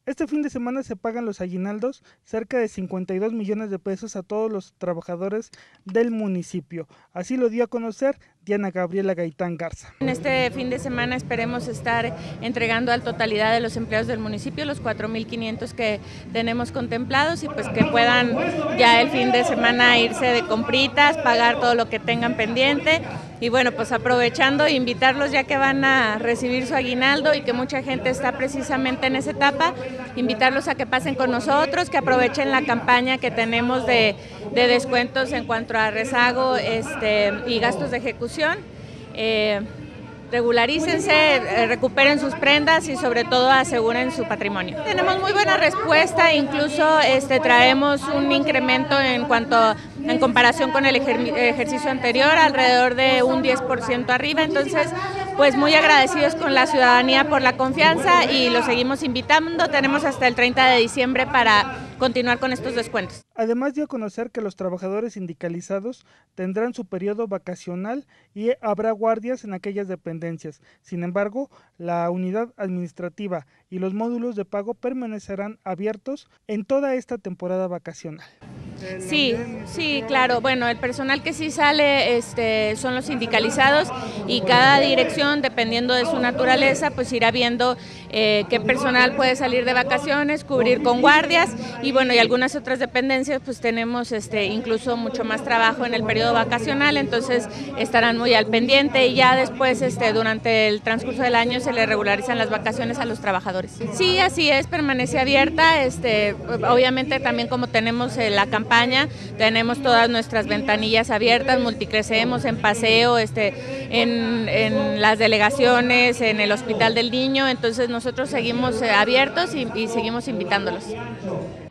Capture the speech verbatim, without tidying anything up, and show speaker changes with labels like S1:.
S1: Este fin de semana se pagan los aguinaldos, cerca de cincuenta y dos millones de pesos a todos los trabajadores del municipio. Así lo dio a conocer Diana Gabriela Gaitán Garza.
S2: En este fin de semana esperemos estar entregando a la totalidad de los empleados del municipio los cuatro mil quinientos que tenemos contemplados y pues que puedan ya el fin de semana irse de compritas, pagar todo lo que tengan pendiente y bueno, pues aprovechando invitarlos ya que van a recibir su aguinaldo y que mucha gente está precisamente en esa etapa, invitarlos a que pasen con nosotros, que aprovechen la campaña que tenemos de, de descuentos en cuanto a rezago este, y gastos de ejecución. Eh, regularícense, eh, recuperen sus prendas y sobre todo aseguren su patrimonio. Tenemos muy buena respuesta, incluso este, traemos un incremento en cuanto en comparación con el ejer ejercicio anterior, alrededor de un diez por ciento arriba, entonces pues muy agradecidos con la ciudadanía por la confianza y los seguimos invitando, tenemos hasta el treinta de diciembre para continuar con estos descuentos.
S1: Además dio a conocer que los trabajadores sindicalizados tendrán su periodo vacacional y habrá guardias en aquellas dependencias. Sin embargo, la unidad administrativa y los módulos de pago permanecerán abiertos en toda esta temporada vacacional.
S2: Sí, sí, claro. Bueno, el personal que sí sale este, son los sindicalizados y cada dirección, dependiendo de su naturaleza, pues irá viendo eh, qué personal puede salir de vacaciones, cubrir con guardias y bueno, y algunas otras dependencias pues tenemos este, incluso mucho más trabajo en el periodo vacacional, entonces estarán muy al pendiente y ya después este, durante el transcurso del año se le regularizan las vacaciones a los trabajadores. Sí, así es, permanece abierta, este, obviamente también como tenemos eh, la campaña tenemos todas nuestras ventanillas abiertas, multicrecemos en paseo, este, en, en las delegaciones, en el Hospital del Niño, entonces nosotros seguimos abiertos y, y seguimos invitándolos.